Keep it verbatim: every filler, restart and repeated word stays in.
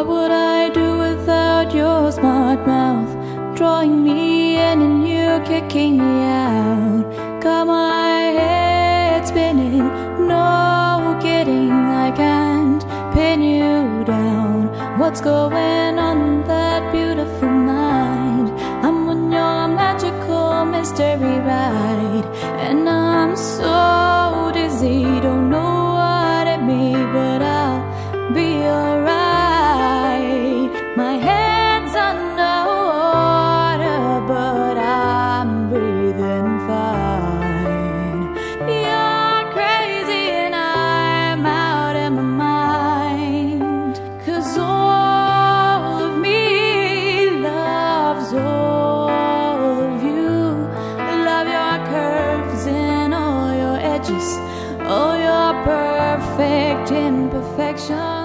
What would I do without your smart mouth, drawing me in and you kicking me out? Got my head spinning, no kidding, I can't pin you down. What's going on in that beautiful mind? I'm on your magical mystery ride, and I'm so dizzy, don't know what it means, but I'll be alright. My head's underwater, but I'm breathing fine. You're crazy and I'm out of my mind, 'cause all of me loves all of you. Love your curves and all your edges, all your perfect imperfections.